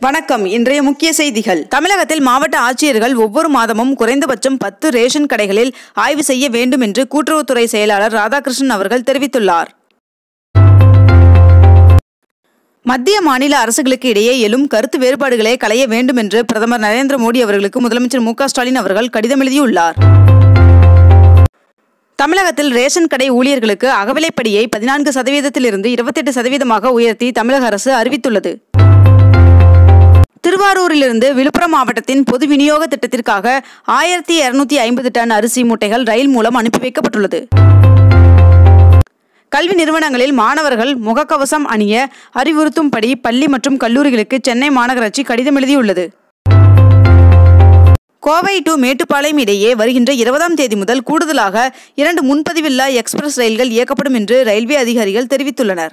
வணக்கம். இன்றைய முக்கிய செய்திகள். தமிழகத்தில் மாவட்ட ஆட்சியர்கள் ஒவ்வொரு மாதமும் குறைந்தபட்சம் 10 ரேஷன் கடைகளில் ஆய்வு செய்ய வேண்டும் என்று கூட்டுறவுத்துறை செயலாளர் ராதாகிருஷ்ணன் அவர்கள் தெரிவித்துள்ளார். மத்திய மாநில அரசுகளுக்கு இடையே எழும் கருத்து வேறுபாடுகளை களைய வேண்டும் என்று பிரதமர் நரேந்திர மோடி அவர்களுக்கு முதலமைச்சர் Stalin அவர்கள் கடிதம் எழுதியுள்ளார். தமிழகத்தில் ரேஷன் கடை ஊழியர்களுக்கு அகவிலைப்படியை 14% 28% உயர்த்தி தமிழக அரசு அறிவித்துள்ளது. திருவாரூரிலிருந்து விழுப்புரம் மாவட்டத்தின் பொது விநியோக திட்டத்திற்காக 1250 டன் அரிசி மூட்டைகள் ரயில் மூலம் அனுப்பி வைக்கப்பட்டுள்ளது. கல்வி நிறுவனங்களில் மாணவர்கள் முகக்கவசம் அணிய அறிவுறுத்தும்படி பள்ளி மற்றும் கல்லூரிகளுக்கு சென்னை மாநகராட்சி கடிதம் எழுதியுள்ளது. கோவை டு மேட்டுப்பாளையம் இடையே வருகின்ற 20ஆம் தேதி முதல் கூடுதலாக 2 முன்பதிவில்லா எக்ஸ்பிரஸ் ரயில்கள் இயக்கப்படும் என்று ரயில்வே அதிகாரிகள் தெரிவித்துள்ளனர்.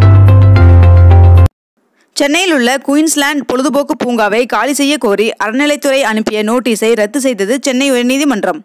சென்னையில் உள்ள குயின்ஸ்லாந்து பொழுதுபோக்கு பூங்காவை காலி செய்ய கோரி அறநிலைத்துறை அனுப்பிய நோட்டீஸை ரத்து செய்தது சென்னை உயர்நீதிமன்றம்.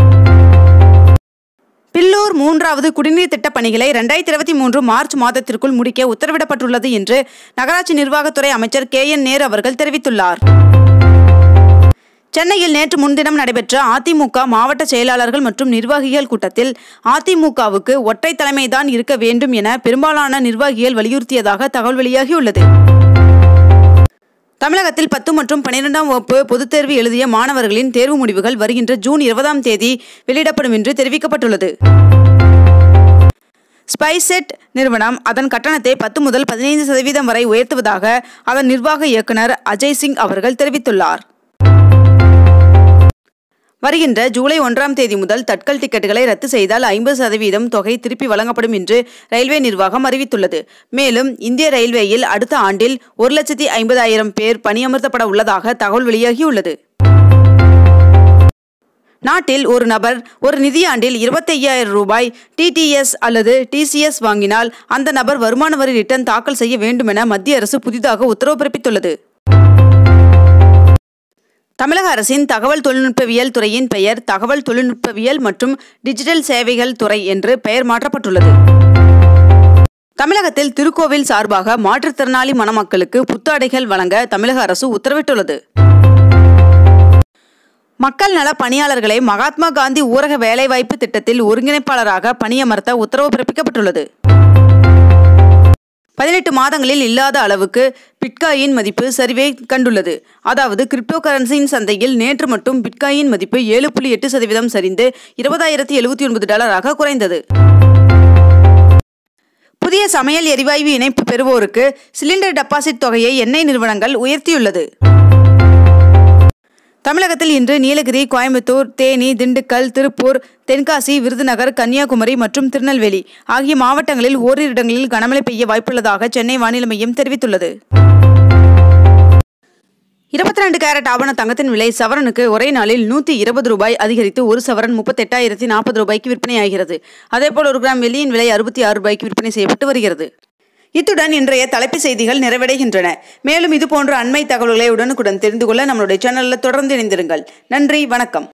பில்லூர் 3வது குடிநீர் திட்டப் பணிகளை 2023 மார்ச் மாதத்திற்குள் முடிக்க உத்தரவிடப்பட்டுள்ளது என்று நகராட்சி நிர்வாகத்துறை அமைச்சர் KN நேரு அவர்கள் தெரிவித்துள்ளார். சென்னையில் நேற்று முன்தினம் நடைபெற்ற அதிமுக மாவட்ட செயலாளர்கள் மற்றும் நிர்வாகிகள் கூட்டத்தில் அதிமுகவுக்கு ஒற்றை தலைமைதான் இருக்க வேண்டும் என பெரும்பாலான நிர்வாகிகள் வலியுறுத்தியதாக தகவல் வெளியாகியுள்ளது. தமிழகத்தில் 10 மற்றும் 12ஆம் வகுப்பு பொதுத் தேர்வு எழுதிய மாணவர்களின் தேர்வு முடிவுகள் வருகின்ற ஜூன் 20ஆம் தேதி வெளியிடப்படும் என்று தெரிவிக்கப்பட்டுள்ளது. ஸ்பைசெட் நிறுவனம் அதன் கட்டணத்தை 10 முதல் 15% வரை உயர்த்துவதாக அதன் நிர்வாக இயக்குனர் அஜய் சிங் அவர்கள் தெரிவித்துள்ளார். வருகின்ற ஜூலை 1ஆம் தேதி முதல் தட்கல் டிக்கெட்டுகளை ரத்து செய்தால் 50% தொகை திருப்பி வழங்கப்படும் என்று ரயில்வே நிர்வாகம் அறிவித்துள்ளது. மேலும் இந்திய ரயில்வேயில் அடுத்த ஆண்டில் 1,50,000 பேர் பணியமர்த்தப்பட உள்ளதாக தகவல் வெளியாகியுள்ளது. நாட்டில் ஒரு நபர் ஒரு நிதியாண்டில் 25,000 ரூபாய் TTS அல்லது TCS வாங்கினால் அந்த நபர் வருமான வரி ரிட்டர்ன் தாக்கல் செய்ய வேண்டும் என மத்திய அரசு புதிதாக உத்தரவு பிறப்பித்துள்ளது. தமிழக அரசின் தகவல் தொழில்நுட்பவியல் துறையின் பெயர் தகவல் தொழில்நுட்பவியல் மற்றும் டிஜிட்டல் சேவைகள் துறை என்று பெயர் மாற்றப்பட்டுள்ளது. தமிழகத்தில் திருக்கோவில் சார்பாக மாற்றுத்திறனாளி மணமக்களுக்கு புத்தாடைகள் வழங்க தமிழக அரசு உத்தரவிட்டுள்ளது. மக்கள் நல பணியாளர்களை மகாத்மா காந்தி ஊரக வேலைவாய்ப்பு திட்டத்தில் ஒருங்கிணைப்பாளராக பணியமர்த்த உத்தரவு பிறப்பிக்கப்பட்டுள்ளது. 18 மாதங்களில் இல்லாத அளவுக்கு பிட்காயின் மதிப்பு சரிவை கண்டுள்ளது. அதாவது கிரிப்டோ கரன்சியின் சந்தையில் நேற்று மட்டும் பிட்காயின் மதிப்பு 7.8% சரிந்து $20,079 குறைந்தது. புதிய சமையல் எரிவாயு இணைப்பு பெறுவோருக்கு சிலிண்டர் டெபாசிட் தொகையை எண்ணெய் நிறுவனங்கள் உயர்த்தியுள்ளது. தமிழகத்தில் இன்று நீலகிரி, கோயம்புத்தூர், தேனி, திண்டுக்கல், திருப்பூர், தென்காசி, விருதுநகர், கன்னியாகுமரி மற்றும் திருநெல்வேலி ஆகிய மாவட்டங்களில் ஓரிரு இடங்களில் கனமழை பெய்ய வாய்ப்புள்ளதாக சென்னை வானிலை மையம் தெரிவித்துள்ளது. 22 கேரட் ஆபண தங்கத்தின் விலை சவரனுக்கு ஒரே நாளில் 120 ரூபாய் அதிகரித்து ஒரு சவரன் 38,040 ரூபாய்க்கு விற்பனையாகிறது. அதேபோல் 1 கிராம் வெள்ளியின் விலை 66 ரூபாய்க்கு விற்பனை செய்யப்பட்டு வருகிறது. இத்துடன் இன்றைய தலைப்புச் செய்திகள் நிறைவடைகின்றன. மேலும் இதுபோன்ற அண்மை தகவல்களை உடனுக்குடன் தெரிந்து கொள்ள நம்மளுடைய சேனலில் தொடர்ந்து இணைந்திருங்கள். நன்றி, வணக்கம்.